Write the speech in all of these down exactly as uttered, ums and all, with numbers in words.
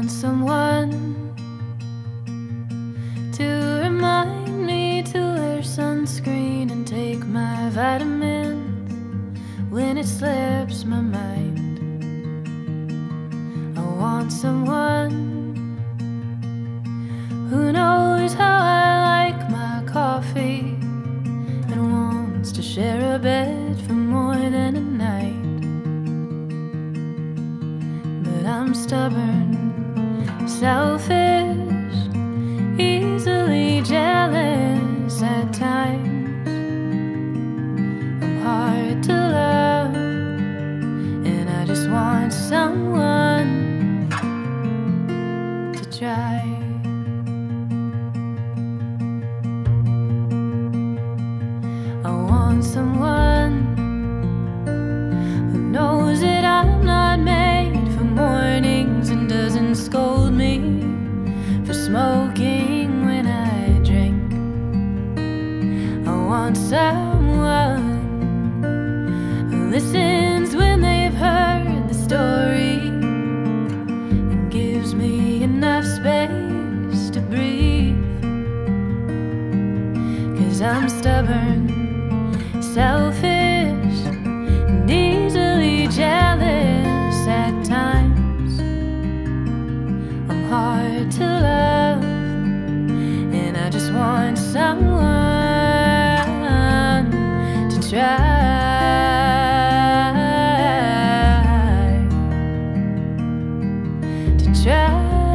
want someone to remind me to wear sunscreen and take my vitamins when it slips my mind. I want someone who knows how I like my coffee and wants to share a bed for more than a night. But I'm stubborn, selfish, easily jealous at times. I'm hard to love, and I just want someone to try. I want someone who knows that I'm not made for mornings and doesn't scold me for smoking when I drink. I want someone who listens when they've heard the story and gives me enough space to breathe. 'Cause I'm stubborn, selfish, and easily jealous at times. I'm hard to love, and I just want someone to try. To try.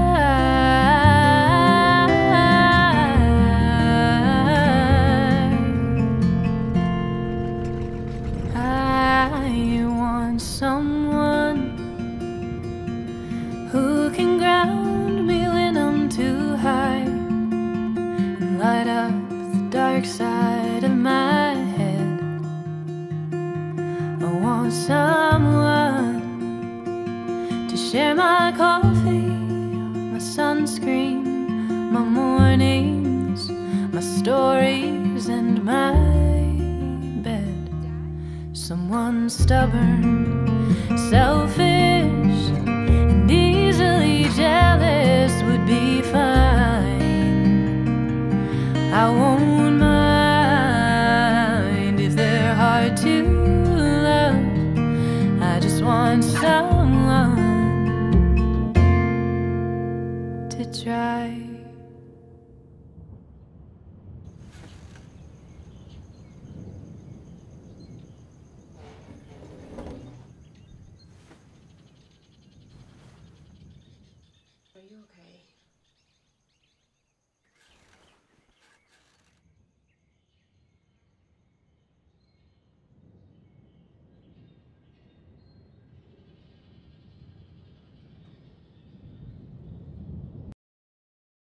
Someone who can ground me when I'm too high and light up the dark side of my head. I want someone to share my coffee, my sunscreen, my mornings, my stories, and my bed. Someone stubborn, selfish, and easily jealous would be fine. I won't mind if they're hard to love. I just want someone to try.